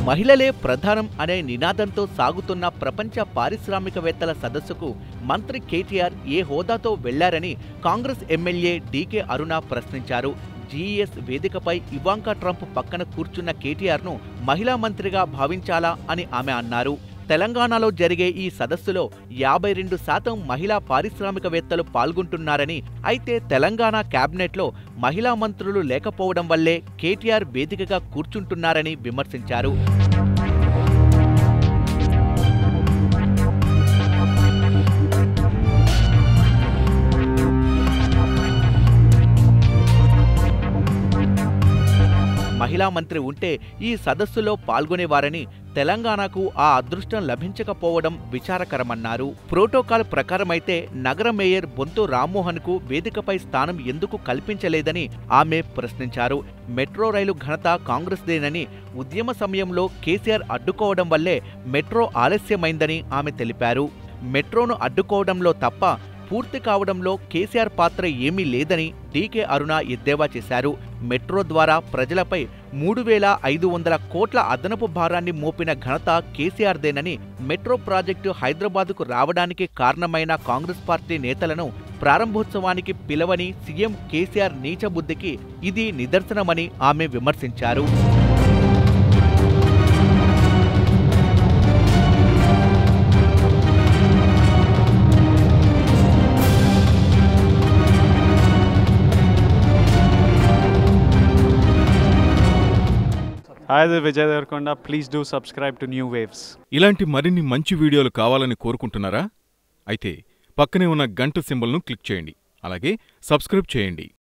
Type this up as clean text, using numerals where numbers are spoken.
మహిళలే ప్రధానం అనే నినాదంతో సాగుతున్న ప్రపంచ పారిశ్రామికవేత్తల సదస్సుకు మంత్రి కేటీఆర్ ఏ హోదాతో వెళ్లారని కాంగ్రెస్ ఎమ్మెల్యే డీకే అరుణ ప్రశ్నించారు. జీఎస్ వేదికపై ఇవాంకా ట్రంప్ పక్కన కూర్చున్న కేటీఆర్ను మహిళా మంత్రిగా భావించాలా అని ఆమె అన్నారు. తెలంగాణలో జరిగే ఈ సదస్సులో 52% మహిళా పారిశ్రామికవేత్తలు పాల్గొంటున్నారని, అయితే తెలంగాణ కేబినెట్లో మహిళా మంత్రులు లేకపోవడం వల్లే కేటీఆర్ వేదికగా కూర్చుంటున్నారని విమర్శించారు. మహిళా మంత్రి ఉంటే ఈ సదస్సులో పాల్గొనేవారని, తెలంగాణకు ఆ అదృష్టం లభించకపోవడం విచారకరమన్నారు. ప్రోటోకాల్ ప్రకారమైతే నగర మేయర్ బొంతు రామ్మోహన్కు వేదికపై స్థానం ఎందుకు కల్పించలేదని ఆమె ప్రశ్నించారు. మెట్రో రైలు ఘనత కాంగ్రెస్దేనని, ఉద్యమ సమయంలో కేసీఆర్ అడ్డుకోవడం వల్లే మెట్రో ఆలస్యమైందని ఆమె తెలిపారు. మెట్రోను అడ్డుకోవడంలో తప్ప పూర్తి కావడంలో కేసీఆర్ పాత్ర ఏమీ లేదని డీకే అరుణ ఎద్దేవా చేశారు. మెట్రో ద్వారా ప్రజలపై 3,500 కోట్ల అదనపు భారాన్ని మోపిన ఘనత కేసీఆర్దేనని, మెట్రో ప్రాజెక్టు హైదరాబాదుకు రావడానికి కారణమైన కాంగ్రెస్ పార్టీ నేతలను ప్రారంభోత్సవానికి పిలవని సీఎం కేసీఆర్ నీచబుద్ధికి ఇది నిదర్శనమని ఆమె విమర్శించారు. Hi, this is Vijay Devarkonda. Please do subscribe to New Waves. ఇలాంటి మరిన్ని మంచి వీడియోలు కావాలని కోరుకుంటున్నారా? అయితే పక్కనే ఉన్న గంట సింబల్ను క్లిక్ చేయండి. అలాగే సబ్స్క్రైబ్ చేయండి.